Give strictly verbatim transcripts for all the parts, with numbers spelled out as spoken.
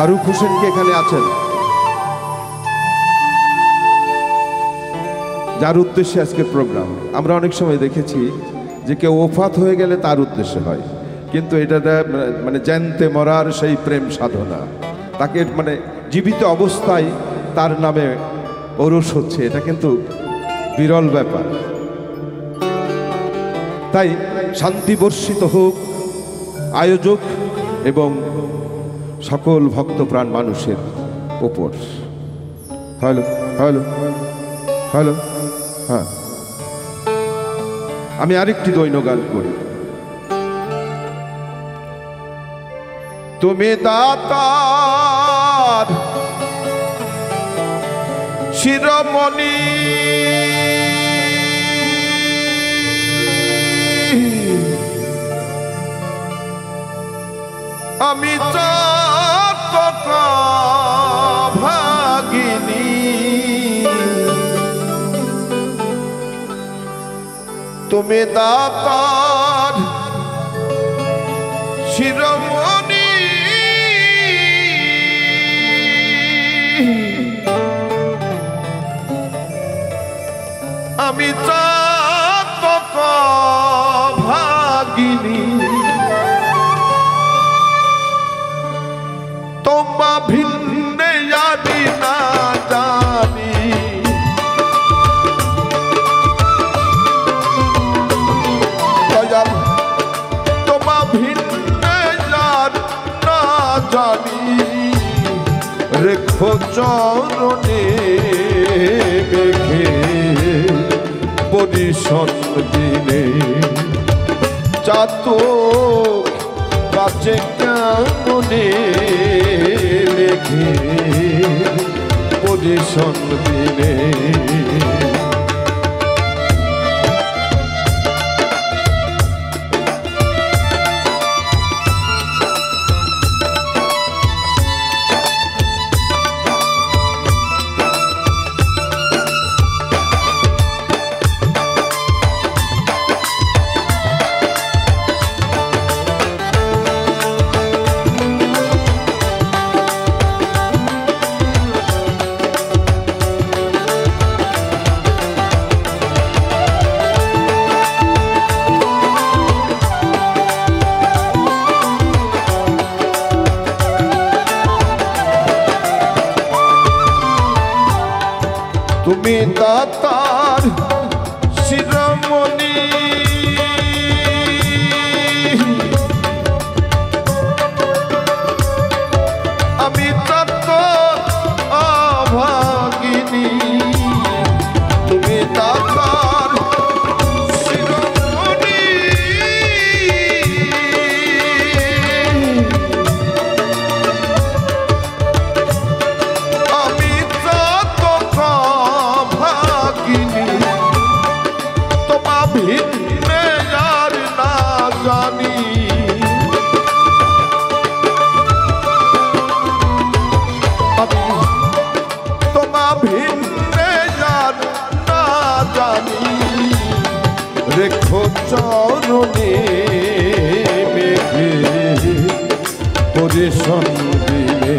ফারুক হোসেন কি এখানে আছেন? যার উদ্দেশ্যে আজকের প্রোগ্রাম। আমরা অনেক সময় দেখেছি যে কেউ ওফাত হয়ে গেলে তার উদ্দেশ্যে হয়, কিন্তু এটা মানে জানতে মরার সেই প্রেম সাধনা, তাকে মানে জীবিত অবস্থায় তার নামে ওরস হচ্ছে, এটা কিন্তু বিরল ব্যাপার। তাই শান্তি বর্ষিত হোক আয়োজক এবং সকল ভক্তপ্রাণ মানুষের ওপর। হ্যালো হ্যালো হ্যালো হ্যাঁ, আমি আরেকটি দৈন গান করি। তুমি দাতার শিরোমণি, আমি চাতক ভাগিনী, তুমি দাতার শিরোমণি, আমি চাতক ভাগিনী, তোমা ভিন্নে জানি না জানি, তোমা ভিন্নে জান না জানি, রেখো চরণে মেঘে পরিশন দিনে, চাতক বাঁচে কেমনে লেখে পজিশন দিনে। তুমি দাতার শিরোমণি, আমি চাতক অভাগিনী, তুমি দাতার শিরোমণি, আমি চাতক তোমা ভিন্নে যার না জানি, আমি তোমা ভিন্নে যার না জানি, রেখো চরণে মেঘে পরিশন দিনে,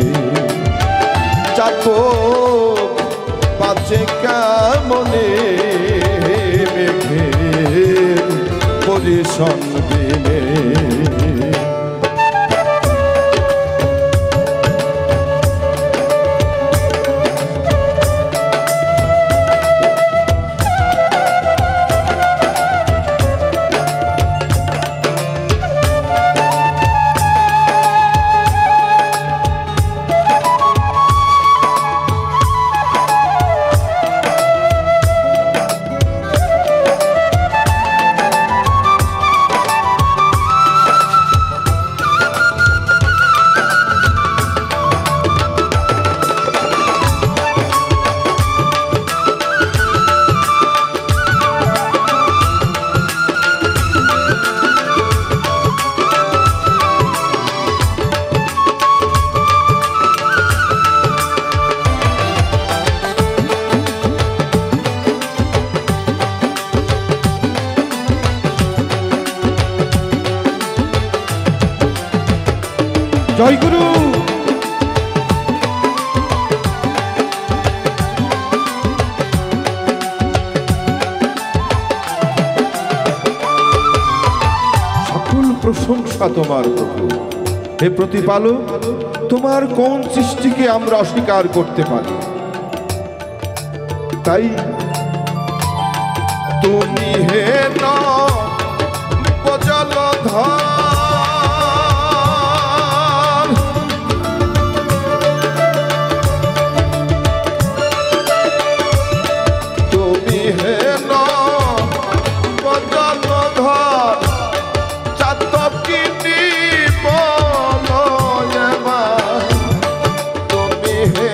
চাতক বাঁচে কেমনে মেঘে পরিশন দিনে। জয় গুরু। ইচ্ছা তোমার প্রভু। হে প্রতিপালক, তোমার কোন সৃষ্টিকে আমরা অস্বীকার করতে পারি? তাই তুমি হে জলধর, তুমি হে জলধর, চাতকিনী বলয়মা, তুমি হে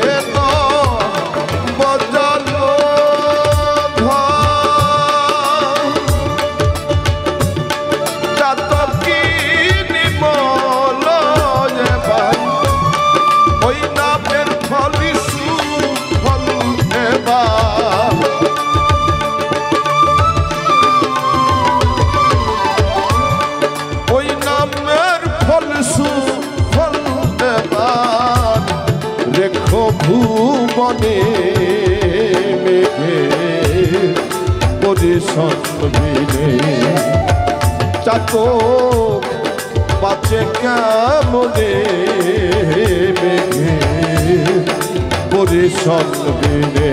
ভুবনে মেঘে পরিসন্ধিনে, চাতক বাঁচে কেমনে মেঘে পরিসন্ধিনে।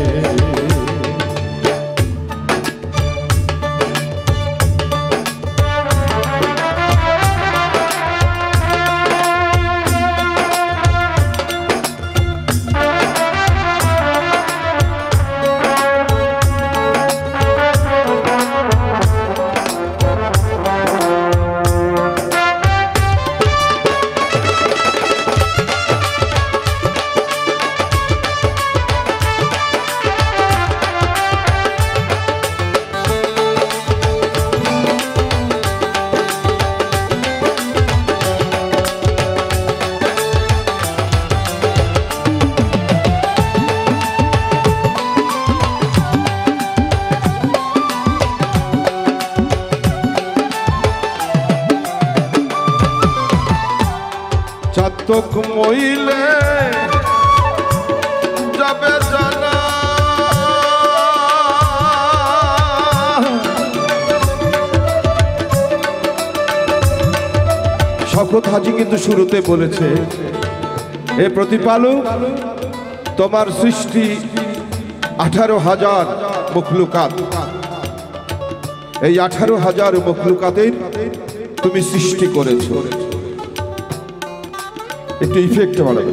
চাতক মইলে যাবে জানা, শওকত হাজী কিন্তু শুরুতে বলেছে, হে প্রতিপালক, তোমার সৃষ্টি আঠারো হাজার মখলুকাত, এই আঠারো হাজার মখলুকাতের তুমি সৃষ্টি করেছো। একটু ইফেক্ট বাড়াবে।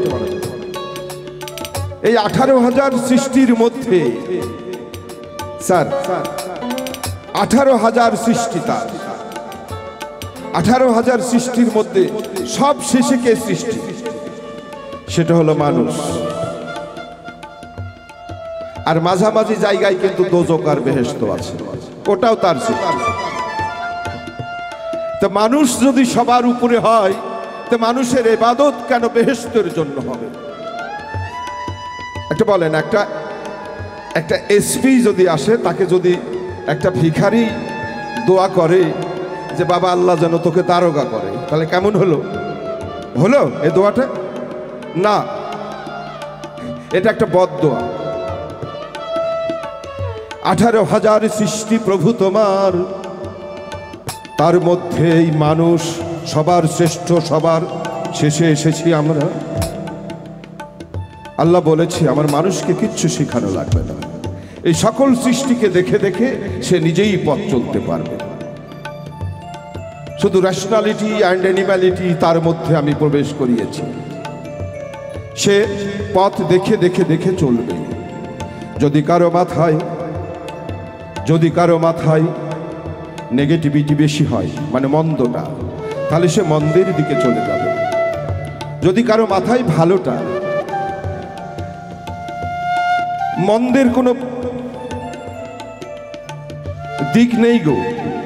এই আঠারো হাজার সৃষ্টির মধ্যে স্যার আঠারো হাজার সৃষ্টি, তার আঠারো হাজার সৃষ্টির মধ্যে সব শেষে কে সৃষ্টি? সেটা হলো মানুষ। আর মাঝামাঝি জায়গায় কিন্তু দোজক আর বেহেশত আছে, ওটাও তার সৃষ্টি। তো মানুষ যদি সবার উপরে হয়, তো মানুষের ইবাদত কেন বেহেশতের জন্য হবে? একটা বলেন, একটা একটা এসপি যদি আসে, তাকে যদি একটা ভিখারি দোয়া করে যে বাবা আল্লাহ যেন তোকে দারোগা করে, তাহলে কেমন হলো? হলো এই দোয়াটা? না, এটা একটা বদদোয়া। আঠারো হাজার সৃষ্টি প্রভু তোমার, তার মধ্যে এই মানুষ সবার শ্রেষ্ঠ, সবার শেষে এসেছি আমরা। আল্লাহ বলেছি আমার মানুষকে কিচ্ছু শেখানো লাগবে না, এই সকল সৃষ্টিকে দেখে দেখে সে নিজেই পথ চলতে পারবে। শুধু রেশনালিটি অ্যান্ড অ্যানিম্যালিটি তার মধ্যে আমি প্রবেশ করিয়েছি, সে পথ দেখে দেখে দেখে চলবে। যদি কারো মাথায় যদি কারো মাথায় নেগেটিভিটি বেশি হয়, মানে মন্দটা, তাহলে সে মন্দের দিকে চলে যাবে। যদি কারো মাথায় ভালোটা, মন্দের কোনো দিক নেই গো,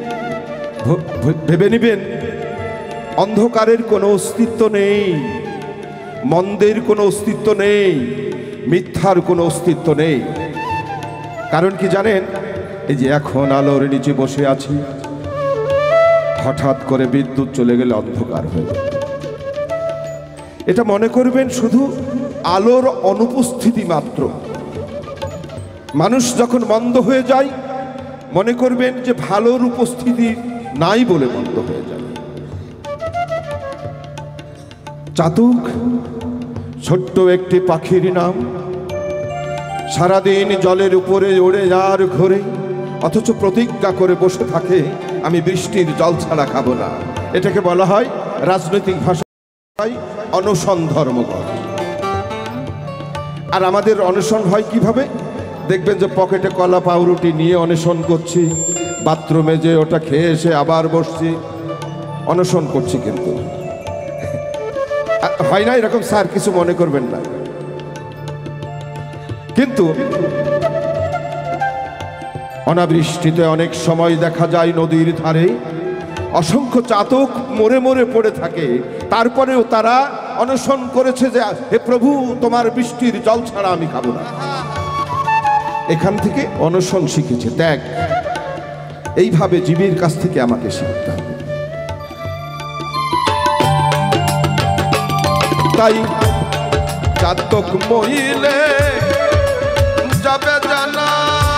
ভেবে নিবেন অন্ধকারের কোনো অস্তিত্ব নেই, মন্দের কোনো অস্তিত্ব নেই, মিথ্যার কোনো অস্তিত্ব নেই। কারণ কি জানেন? এই যে এখন আলোর নিচে বসে আছি, হঠাৎ করে বিদ্যুৎ চলে গেলে অন্ধকার হয়ে যাবে। এটা মনে করবেন শুধু আলোর অনুপস্থিতি মাত্র। মানুষ যখন মন্দ হয়ে যায়, মনে করবেন যে ভালোর উপস্থিতি নাই বলে মন্দ হয়ে যাবে। চাতক ছোট্ট একটি পাখির নাম, সারাদিন জলের উপরে ওড়ে আর ঘোরে, অথচ প্রতিজ্ঞা করে বসে থাকে আমি বৃষ্টির জল ছাড়া খাবো না। এটাকে বলা হয় রাজনৈতিক ভাষায় অনশন ধর্মঘট। আর আমাদের অনশন হয় কিভাবে? দেখবেন যে পকেটে কলা পাউরুটি নিয়ে অনশন করছি, বাথরুমে যে ওটা খেয়ে এসে আবার বসছি, অনশন করছি। কিন্তু হয় না এরকম? স্যার কিছু মনে করবেন না। কিন্তু অনাবৃষ্টিতে অনেক সময় দেখা যায় নদীর ধারে অসংখ্য চাতক মরে মরে পড়ে থাকে, তারপরেও তারা অনশন করেছে যে হে প্রভু, তোমার বৃষ্টির জল ছাড়া আমি খাবো না। এখান থেকে অনশন শিখেছে, ত্যাগ। এইভাবে জীবের কাছ থেকে আমাকে শিখতে হবে। তাই চাতক মহিলে যাবে জানা,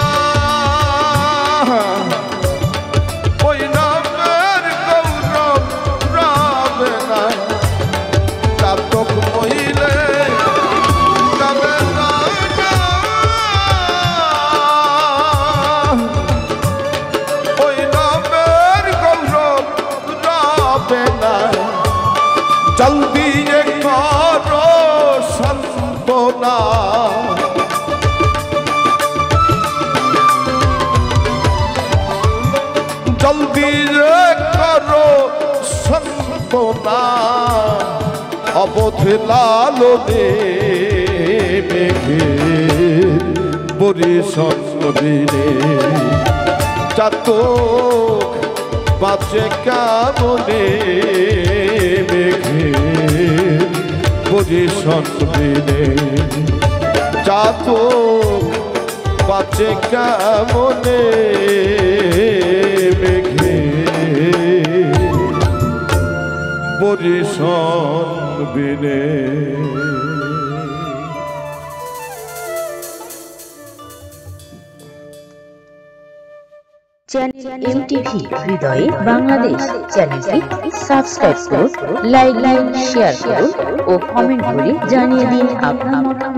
ওই নামের গৌরব রাবে না। চাতক মহিলে যাবে জানা, ওই নামের গৌরব রাবে না। জলদি করো সান্ত্বনা, জলদি করো সান্ত্বনা। অবধে লালনে মেঘের বরিশন বিনে, চাতক বাঁচে কেমনে মেঘের বরিশন বিনে। চাতক বাঁচে কেমনে মেঘের বরিশন বিনে। চ্যানেল এমটিভি হৃদয়ে বাংলাদেশ চ্যানেলটি সাবস্ক্রাইব করুন, লাইক লাইক শেয়ার করুন ও কমেন্ট করে জানিয়ে দিন আপনার